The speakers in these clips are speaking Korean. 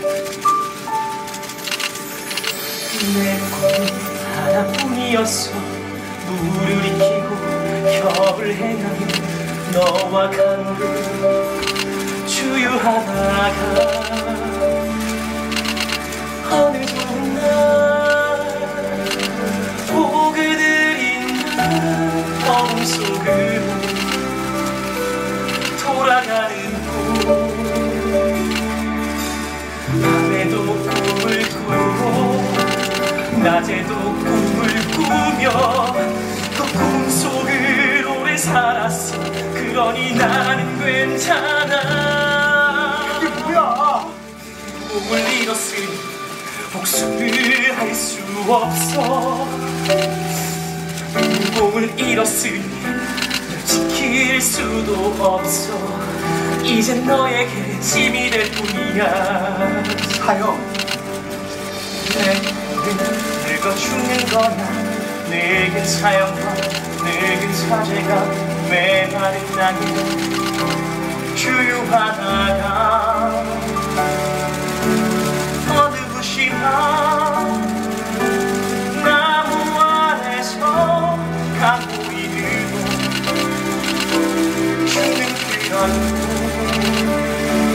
내 꿈은 하나뿐이었어. 물을 익히고 겹을 행하며 너와 강을 주유하다가 어느 좋은 날 포그들인 어둠 속으로 돌아가는 꿈. 밤에도 꿈을 꾸고 낮에도 꿈을 꾸며 그 꿈속을 오래 살았어. 그러니 나는 괜찮아. 이게 뭐야? 꿈을 잃었으니 복수를 할 수 없어. 꿈을 잃었으니 널 지킬 수도 없어. 이젠 너에게 짐이 될 뿐이야. 사형. 늙어 죽는 거야. 늙은 사형과 늙은 사제가 메마른 나를 주유하다가 어느 부심한 나무 아래서 가물이 들고 죽는 그런 꿈.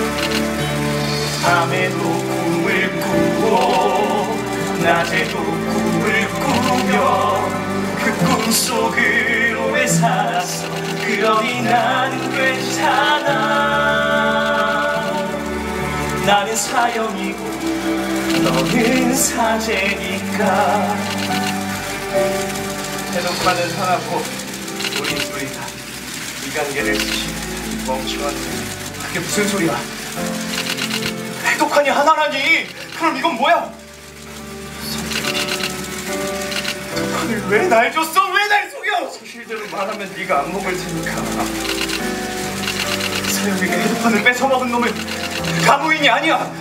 밤에도 꿈을 꾸고 낮에도 꿈을 꾸며 그 꿈속을 오래 살았어. 그러니 나는 괜찮아. 나는 사형이고 너는 사제니까. 해독하는 상하고 우린 둘이 다 이 관계를 쓰시. 멍청한. 그게 무슨 소리야? 해독하니 하나라니. 그럼 이건 뭐야? 해독한을 왜 날 줬어? 왜 날 속여? 사실대로 말하면 네가 안 먹을 테니까. 사형에게 해독한을 뺏어먹은 놈은 가부인이 아니야.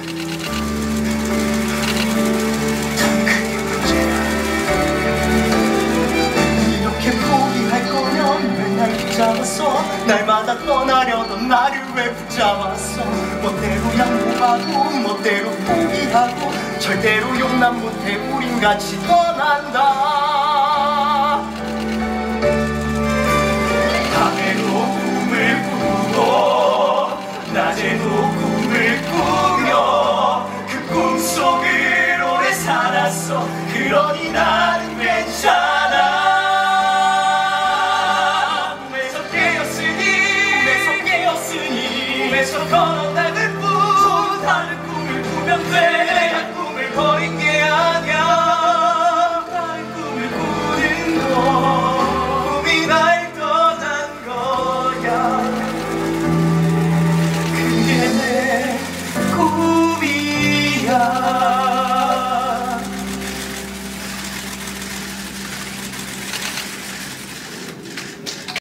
날 붙잡았어. 날마다 떠나려던 나를 왜 붙잡았어. 멋대로 양보하고 멋대로 포기하고 절대로 용납 못해. 우린 같이 떠난다. 밤에도 꿈을 꾸고 낮에도 꿈을 꾸며 그 꿈속을 오래 살았어. 그러니 나는 괜찮아. 꿈에서 걸어나갈 뿐. 또 다른 꿈을 꾸면 돼.